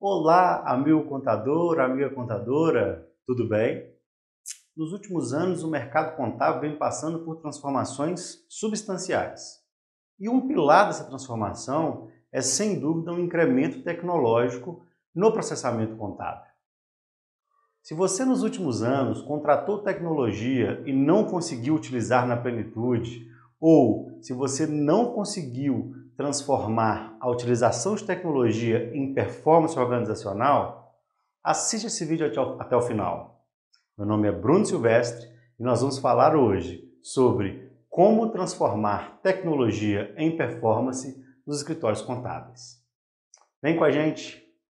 Olá, amigo contador, amiga contadora, tudo bem? Nos últimos anos, o mercado contábil vem passando por transformações substanciais. E um pilar dessa transformação é, sem dúvida, um incremento tecnológico no processamento contábil. Se você, nos últimos anos, contratou tecnologia e não conseguiu utilizar na plenitude, ou se você não conseguiu transformar a utilização de tecnologia em performance organizacional, assiste esse vídeo até o final. Meu nome é Bruno Silvestre e nós vamos falar hoje sobre como transformar tecnologia em performance nos escritórios contábeis. Vem com a gente!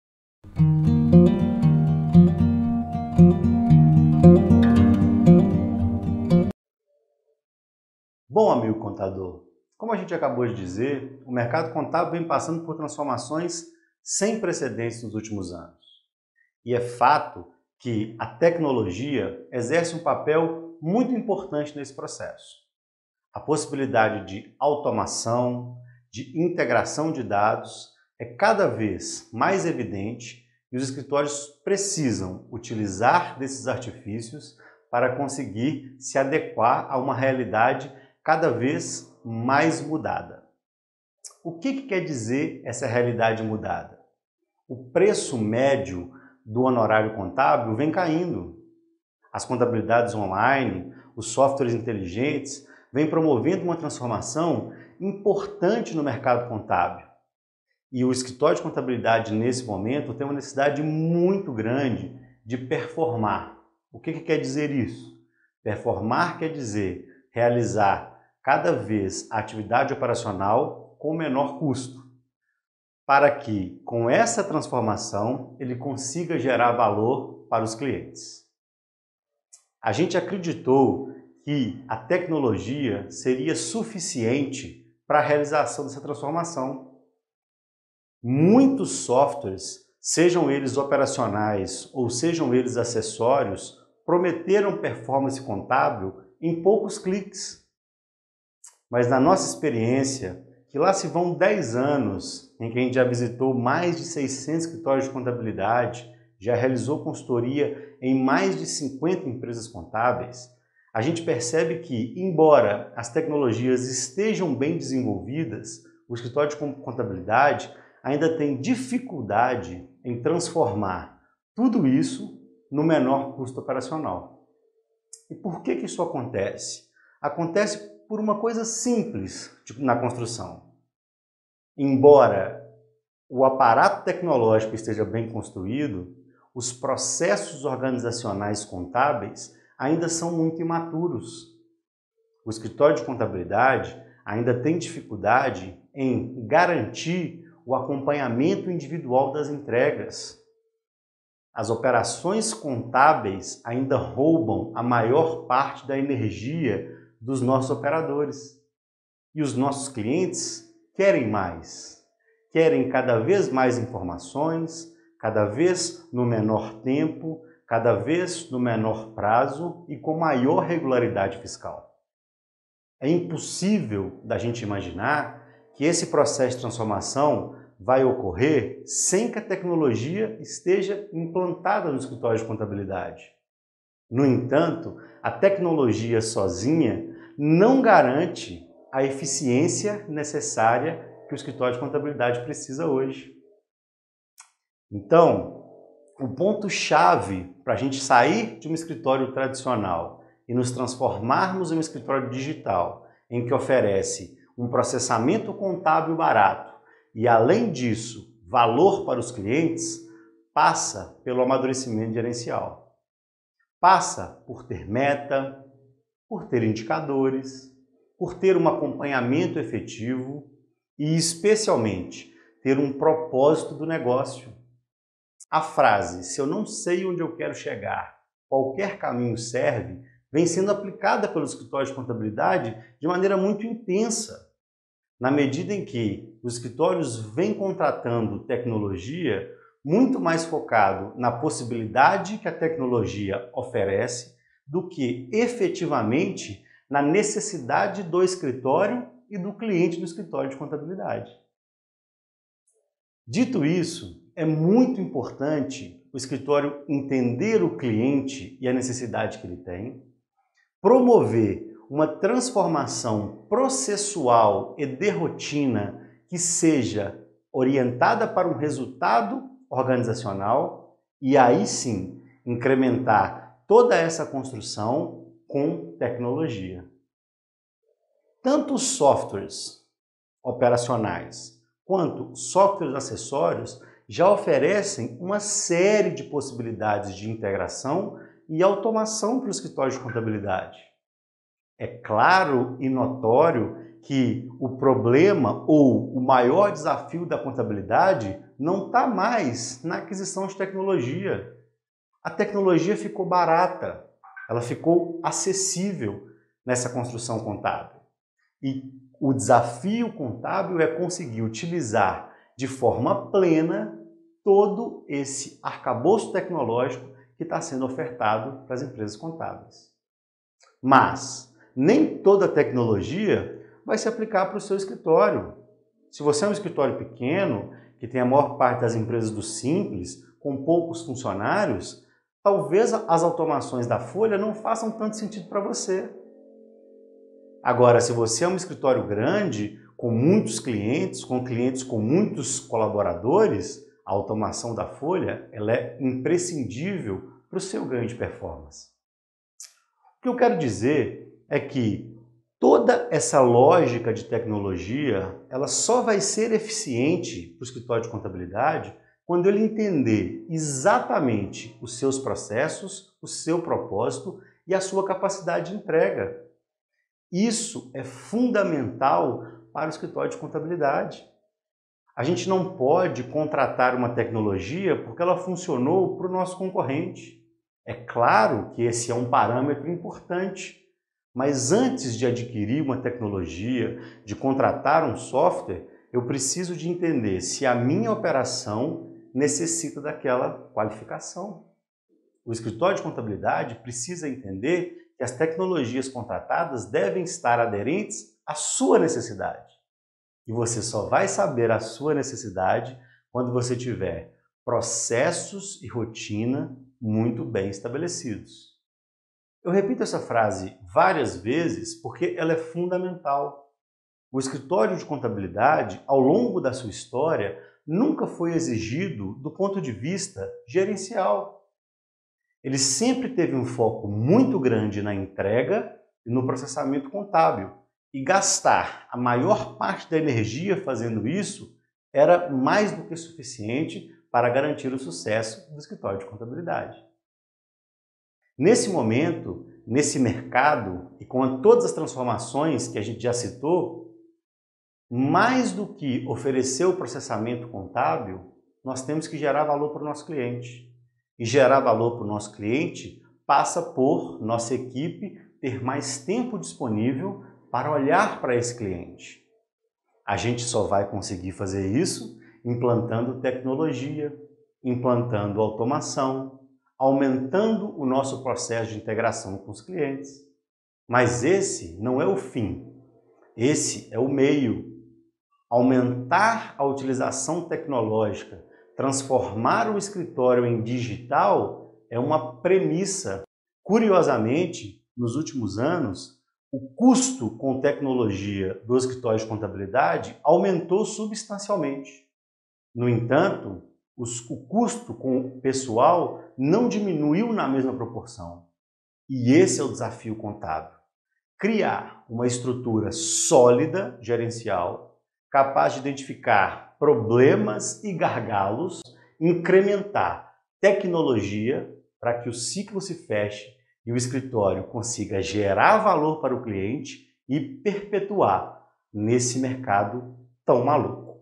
Bom, amigo contador, como a gente acabou de dizer, o mercado contábil vem passando por transformações sem precedentes nos últimos anos. E é fato que a tecnologia exerce um papel muito importante nesse processo. A possibilidade de automação, de integração de dados é cada vez mais evidente e os escritórios precisam utilizar desses artifícios para conseguir se adequar a uma realidade cada vez mais mudada. O que quer dizer essa realidade mudada? O preço médio do honorário contábil vem caindo. As contabilidades online, os softwares inteligentes, vêm promovendo uma transformação importante no mercado contábil. E o escritório de contabilidade, nesse momento, tem uma necessidade muito grande de performar. O que quer dizer isso? Performar quer dizer realizar cada vez a atividade operacional com menor custo, para que, com essa transformação, ele consiga gerar valor para os clientes. A gente acreditou que a tecnologia seria suficiente para a realização dessa transformação. Muitos softwares, sejam eles operacionais ou sejam eles acessórios, prometeram performance contábil em poucos cliques. Mas na nossa experiência, que lá se vão 10 anos em que a gente já visitou mais de 600 escritórios de contabilidade, já realizou consultoria em mais de 50 empresas contábeis, a gente percebe que, embora as tecnologias estejam bem desenvolvidas, o escritório de contabilidade ainda tem dificuldade em transformar tudo isso no menor custo operacional. E por que isso acontece? Acontece por uma coisa simples na construção. Embora o aparato tecnológico esteja bem construído, os processos organizacionais contábeis ainda são muito imaturos. O escritório de contabilidade ainda tem dificuldade em garantir o acompanhamento individual das entregas. As operações contábeis ainda roubam a maior parte da energia dos nossos operadores. E os nossos clientes querem mais. Querem cada vez mais informações, cada vez no menor tempo, cada vez no menor prazo e com maior regularidade fiscal. É impossível da gente imaginar que esse processo de transformação vai ocorrer sem que a tecnologia esteja implantada no escritório de contabilidade. No entanto, a tecnologia sozinha não garante a eficiência necessária que o escritório de contabilidade precisa hoje. Então, o ponto-chave para a gente sair de um escritório tradicional e nos transformarmos em um escritório digital, em que oferece um processamento contábil barato e, além disso, valor para os clientes, passa pelo amadurecimento gerencial. Passa por ter meta, por ter indicadores, por ter um acompanhamento efetivo e, especialmente, ter um propósito do negócio. A frase, se eu não sei onde eu quero chegar, qualquer caminho serve, vem sendo aplicada pelos escritórios de contabilidade de maneira muito intensa, na medida em que os escritórios vêm contratando tecnologia muito mais focado na possibilidade que a tecnologia oferece do que efetivamente na necessidade do escritório e do cliente do escritório de contabilidade. Dito isso, é muito importante o escritório entender o cliente e a necessidade que ele tem, promover uma transformação processual e de rotina que seja orientada para um resultado organizacional e aí sim incrementar toda essa construção com tecnologia. Tanto os softwares operacionais quanto softwares acessórios já oferecem uma série de possibilidades de integração e automação para o escritório de contabilidade. É claro e notório que o problema ou o maior desafio da contabilidade não está mais na aquisição de tecnologia. A tecnologia ficou barata, ela ficou acessível nessa construção contábil. E o desafio contábil é conseguir utilizar de forma plena todo esse arcabouço tecnológico que está sendo ofertado para as empresas contábeis. Mas nem toda tecnologia vai se aplicar para o seu escritório. Se você é um escritório pequeno, que tem a maior parte das empresas do Simples, com poucos funcionários, talvez as automações da folha não façam tanto sentido para você. Agora, se você é um escritório grande, com muitos clientes com muitos colaboradores, a automação da folha ela é imprescindível para o seu ganho de performance. O que eu quero dizer é que toda essa lógica de tecnologia ela só vai ser eficiente para o escritório de contabilidade quando ele entender exatamente os seus processos, o seu propósito e a sua capacidade de entrega. Isso é fundamental para o escritório de contabilidade. A gente não pode contratar uma tecnologia porque ela funcionou para o nosso concorrente. É claro que esse é um parâmetro importante, mas antes de adquirir uma tecnologia, de contratar um software, eu preciso de entender se a minha operação necessita daquela qualificação. O escritório de contabilidade precisa entender que as tecnologias contratadas devem estar aderentes à sua necessidade. E você só vai saber a sua necessidade quando você tiver processos e rotina muito bem estabelecidos. Eu repito essa frase várias vezes porque ela é fundamental. O escritório de contabilidade, ao longo da sua história, nunca foi exigido do ponto de vista gerencial. Ele sempre teve um foco muito grande na entrega e no processamento contábil. E gastar a maior parte da energia fazendo isso era mais do que suficiente para garantir o sucesso do escritório de contabilidade. Nesse momento, nesse mercado e com todas as transformações que a gente já citou, mais do que oferecer o processamento contábil, nós temos que gerar valor para o nosso cliente. E gerar valor para o nosso cliente passa por nossa equipe ter mais tempo disponível para olhar para esse cliente. A gente só vai conseguir fazer isso implantando tecnologia, implantando automação, aumentando o nosso processo de integração com os clientes. Mas esse não é o fim, esse é o meio. Aumentar a utilização tecnológica, transformar o escritório em digital é uma premissa. Curiosamente, nos últimos anos, o custo com tecnologia do escritório de contabilidade aumentou substancialmente. No entanto, o custo com o pessoal não diminuiu na mesma proporção. E esse é o desafio contábil. Criar uma estrutura sólida, gerencial, capaz de identificar problemas e gargalos, incrementar tecnologia para que o ciclo se feche e o escritório consiga gerar valor para o cliente e perpetuar nesse mercado tão maluco.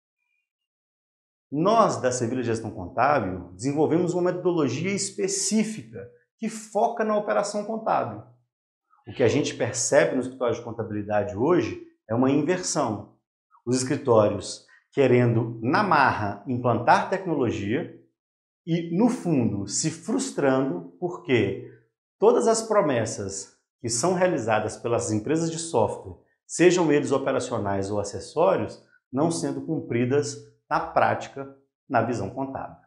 Nós, da Sevilha Gestão Contábil, desenvolvemos uma metodologia específica que foca na operação contábil. O que a gente percebe no escritório de contabilidade hoje é uma inversão. Os escritórios querendo, na marra, implantar tecnologia e, no fundo, se frustrando porque todas as promessas que são realizadas pelas empresas de software, sejam eles operacionais ou acessórios, não sendo cumpridas na prática na visão contábil.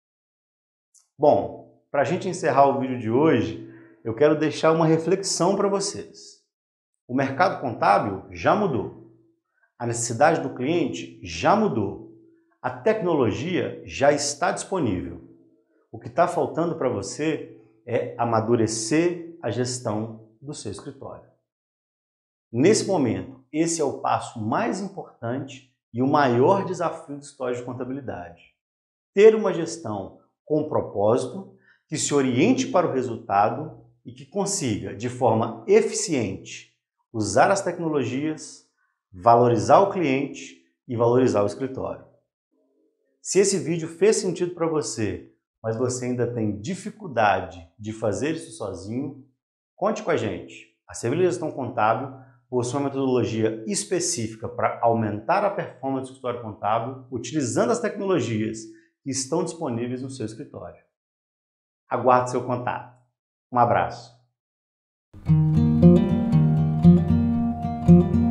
Bom, para a gente encerrar o vídeo de hoje, eu quero deixar uma reflexão para vocês. O mercado contábil já mudou. A necessidade do cliente já mudou. A tecnologia já está disponível. O que está faltando para você é amadurecer a gestão do seu escritório. Nesse momento, esse é o passo mais importante e o maior desafio do escritório de contabilidade. Ter uma gestão com propósito, que se oriente para o resultado e que consiga, de forma eficiente, usar as tecnologias, valorizar o cliente e valorizar o escritório. Se esse vídeo fez sentido para você, mas você ainda tem dificuldade de fazer isso sozinho, conte com a gente. A Sevilha Gestão Contábil possui uma metodologia específica para aumentar a performance do escritório contábil utilizando as tecnologias que estão disponíveis no seu escritório. Aguardo seu contato. Um abraço.